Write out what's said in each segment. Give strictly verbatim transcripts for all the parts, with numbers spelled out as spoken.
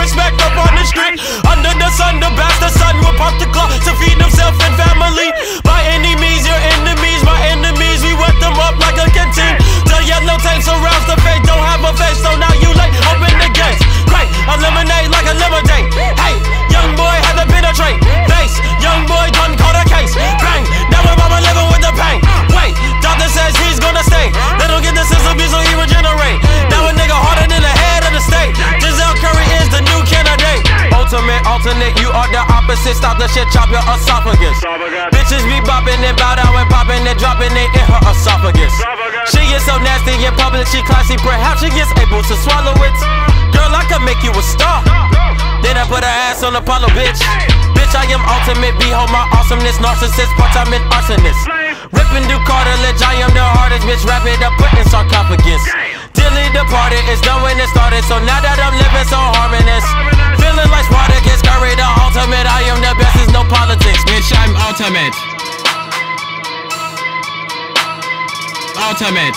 respect up on the street. Under the sun, the bastard son will pop the clock to feed himself and family. By any means, your enemies, my enemies, we wet them up like a canteen. The yellow tape surrounds the fate, don't have a face, so now you late, open the gates. Great, eliminate like a lemonade. Hey, young boy had to penetrate. Face, young boy done caught a case. Bang, now my mama living with the pain. Wait, doctor says he's gonna stay. They don't get the sense of me, so he regenerate. Now a nigga harder than the head of the state. Giselle Curry is the new candidate. Ultimate, alternate, you are the opposite. Stop the shit, chop your esophagus. Bitches be bopping and bow down and popping and dropping it in her esophagus. She is so nasty in public, she classy, perhaps she gets able to swallow it. Girl, I could make you a star. Then I put her ass on Apollo, bitch. Bitch, I am ultimate, behold my awesomeness. Narcissist, part-time arsonist. Ripping through cartilage, I am the hardest, bitch. Wrap it up, put in sarcophagus. Dilly departed, it's done when it started. So now that I'm living so harmonious, feeling like Spartacus, Curry the ultimate. I am the best, there's no politics. Bitch, I'm ultimate. Ultimate.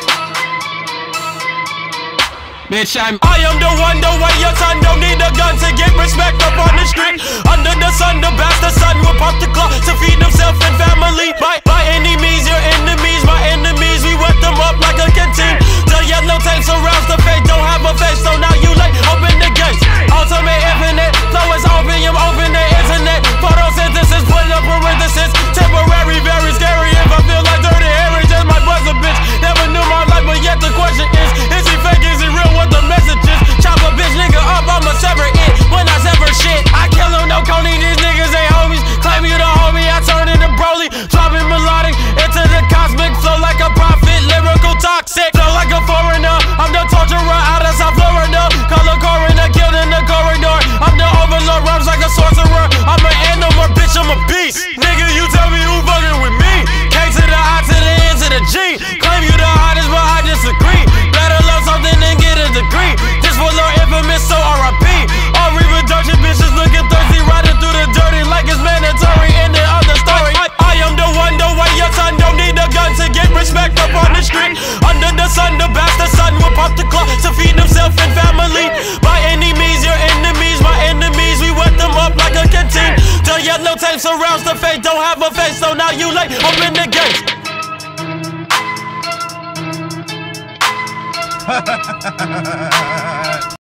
Bitch, I'm I am the one, the way your son don't need a gun to get respect up on the street. Under the sun, the bastard son will pop the clock to feed himself and family. By, by any means, your enemies, my enemies, we wet them up like a canteen. The yellow tape surrounds the fate, don't have a face, so now you late, open the gates. Ultimate infinite, flow is opium, open the internet. Photosynthesis, put up parenthesis. Temporary, very scary. If I feel like dirty Harry, just my buzzer, bitch. Never knew my life, but yet the question is, is he fake, is he real? What the message is? Chop a bitch nigga up, I'ma sever it. When I sever shit, I kill him, no Coney, these niggas ain't homies. Claim you the homie, I turn into Broly. Dropping melodic into the cosmic flow like a prophet. Lyrical toxic, flow like a foreigner. I'm the torturer out of South Florida. Color coroner, killed in the corridor. I'm the overlord, rhymes like a sorcerer. I'm an animal, bitch, I'm a beast. Nigga, you tell me who fucking with me. K to the I to the N to the G. Claim you the hottest, but I disagree. Better love something than get a degree. This for Lord infamous, so R I P. All Reaper dirty bitches looking thirsty, riding through the dirty like it's mandatory. In the other story, I, I am the one, the way your son don't need a gun to get respect up on the street. Under the sun, the bastard son will pop the clock to feed himself and family. By any means, your enemies, my enemies, we wet them up like a canteen. The yellow tape surrounds the fate, don't have a face, so now you late, open the gates. Ha ha ha ha ha.